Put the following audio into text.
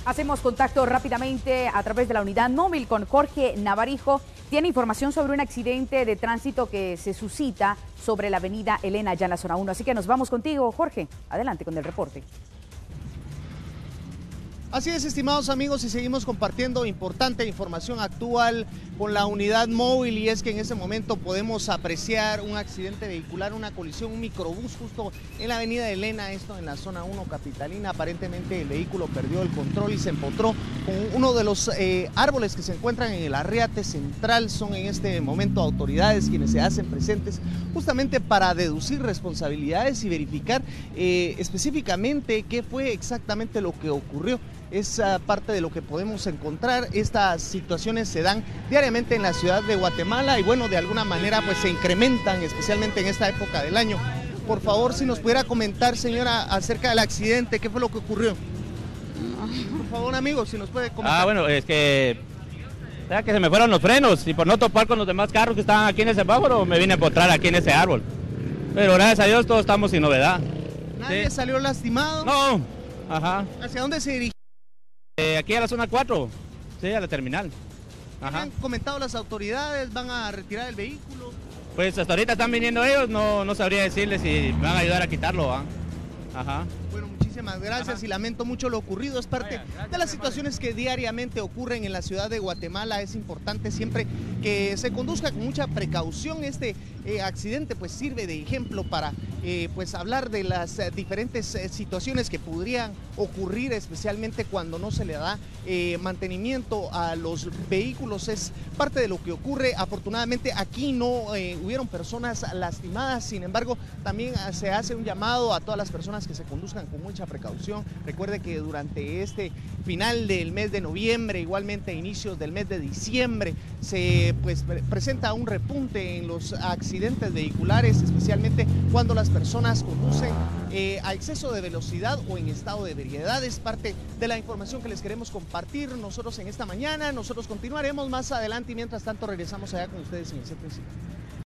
Hacemos contacto rápidamente a través de la unidad móvil con Jorge Navarijo. Tiene información sobre un accidente de tránsito que se suscita sobre la avenida Elena, ya en la zona 1. Así que nos vamos contigo, Jorge. Adelante con el reporte. Así es, estimados amigos, y seguimos compartiendo importante información actual con la unidad móvil, y es que en este momento podemos apreciar un accidente vehicular, una colisión, un microbús justo en la avenida Elena, esto en la zona 1 capitalina. Aparentemente el vehículo perdió el control y se empotró con uno de los árboles que se encuentran en el Arriate Central. Son en este momento autoridades quienes se hacen presentes justamente para deducir responsabilidades y verificar específicamente qué fue exactamente lo que ocurrió. Es parte de lo que podemos encontrar. Estas situaciones se dan diariamente en la ciudad de Guatemala y bueno, de alguna manera pues se incrementan, especialmente en esta época del año. Por favor, si nos pudiera comentar, señora, acerca del accidente, ¿qué fue lo que ocurrió? Por favor, amigo, si nos puede comentar. Bueno, es que se me fueron los frenos y por no topar con los demás carros que estaban aquí en el semáforo, me vine a empotrar aquí en ese árbol. Pero gracias a Dios todos estamos sin novedad. ¿Nadie salió lastimado? No, ajá. ¿Hacia dónde se dirigió? Aquí a la zona 4, sí, a la terminal. Ajá. ¿Han comentado las autoridades? ¿Van a retirar el vehículo? Pues hasta ahorita están viniendo ellos, no sabría decirles si me van a ayudar a quitarlo, ¿va? Ajá. Bueno, muchísimas gracias. Y lamento mucho lo ocurrido. Es parte de las situaciones que diariamente ocurren en la ciudad de Guatemala. Es importante siempre que se conduzca con mucha precaución. Este accidente pues sirve de ejemplo para pues hablar de las diferentes situaciones que podrían ocurrir, especialmente cuando no se le da mantenimiento a los vehículos. Es parte de lo que ocurre. Afortunadamente aquí no hubieron personas lastimadas. Sin embargo, también se hace un llamado a todas las personas que se conduzcan con mucha precaución. Recuerde que durante este final del mes de noviembre, igualmente a inicios del mes de diciembre, se presenta un repunte en los accidentes vehiculares, especialmente cuando las personas conducen a exceso de velocidad o en estado de ebriedad. Es parte de la información que les queremos compartir nosotros en esta mañana. Nosotros continuaremos más adelante y mientras tanto regresamos allá con ustedes en el centro.